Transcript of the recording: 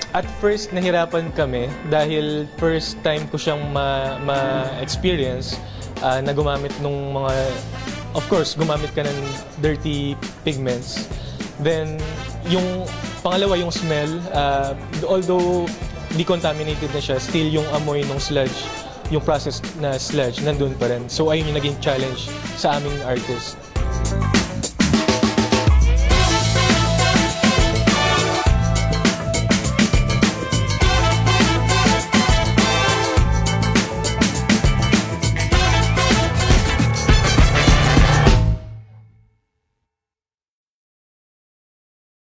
At first, nahirapan kami dahil first time ko siyang ma-experience na gumamit nung mga, of course, gumamit ka ng dirty pigments. Then, yung pangalawa, yung smell, although decontaminated na siya, still yung amoy ng sludge, yung process na sludge, nandun pa rin. So, ayun yung naging challenge sa aming artist.